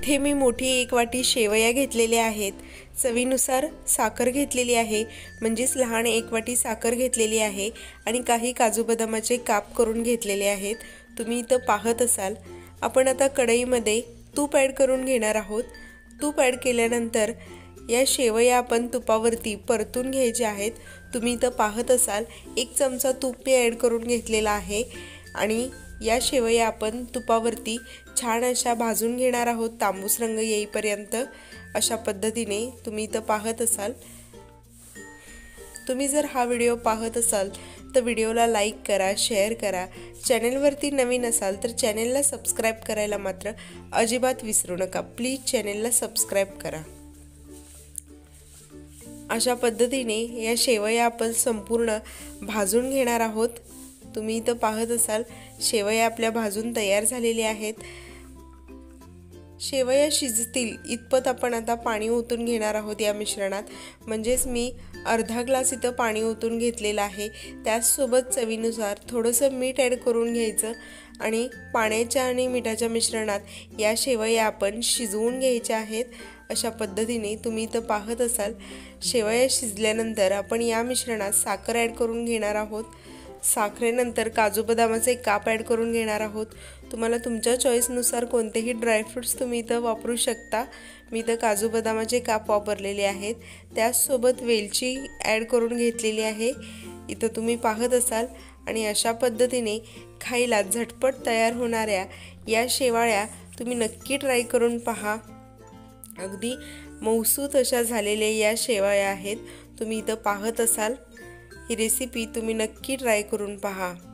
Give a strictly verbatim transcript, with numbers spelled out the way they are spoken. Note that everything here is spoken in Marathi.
इथे मी मोठी एक वाटी शेवया घेतलेल्या आहेत, चवीनुसार साखर घेतलेली आहे, म्हणजेच लहान एक वाटी साखर घेतलेली आहे आणि काही काजू बदामाचे काप करून घेतलेले आहेत। तुम्ही इथं पाहत असाल। आपण आता कढईमध्ये तूप ॲड करून घेणार आहोत। तूप ॲड केल्यानंतर या शेवया आपण तुपावरती परतून घ्यायचे आहेत। तुम्ही इथं पाहत असाल एक चमचा तूप मी ॲड करून घेतलेला आहे आणि या शेवया आपण तुपावरती छान अशा भाजून घेणार आहोत तांबूस रंग येईपर्यंत। अशा पद्धतीने तुम्ही इथं पाहत असाल। तुम्ही जर हा व्हिडिओ पाहत असाल तर व्हिडिओला लाईक करा, शेअर करा। चॅनलवरती नवीन असाल तर चॅनलला सबस्क्राइब करायला मात्र अजिबात विसरू नका। प्लीज चॅनलला सबस्क्राइब करा। अशा पद्धतीने या शेवया आपण संपूर्ण भाजून घेणार आहोत। तुम्ही इथं पाहत असाल शेवया आपल्या भाजून तयार झालेल्या आहेत। शेवया शिजतील इतपत आपण आता पाणी ओतून घेणार आहोत या मिश्रणात। म्हणजेच मी अर्धा ग्लास इथं पाणी ओतून घेतलेलं आहे। त्याचसोबत चवीनुसार थोडंसं मीठ ॲड करून घ्यायचं आणि पाण्याच्या आणि मिठाच्या मिश्रणात या शेवया आपण शिजवून घ्यायच्या आहेत। अशा पद्धतीने तुम्ही इथं पाहत असाल शेवया शिजल्यानंतर आपण या मिश्रणात साखर ॲड करून घेणार आहोत। साखरेनंतर काजू बदामाचे काप ॲड करून घेणार आहोत। तुम्हाला तुमच्या चॉईसनुसार कोणतेही ड्रायफ्रुट्स तुम्ही इथं वापरू शकता। मी इथं काजू बदामाचे काप वापरलेले आहेत। त्याचसोबत वेलची ॲड करून घेतलेली आहे इथं तुम्ही पाहत असाल। आणि अशा पद्धतीने खायला झटपट तयार होणाऱ्या या शेवाळ्या तुम्ही नक्की ट्राय करून पहा। अगदी मऊसूत अशा झालेल्या या शेवाळ्या आहेत। तुम्ही इथं पाहत असाल। ही रेसिपी तुम्ही नक्की ट्राय करून पहा।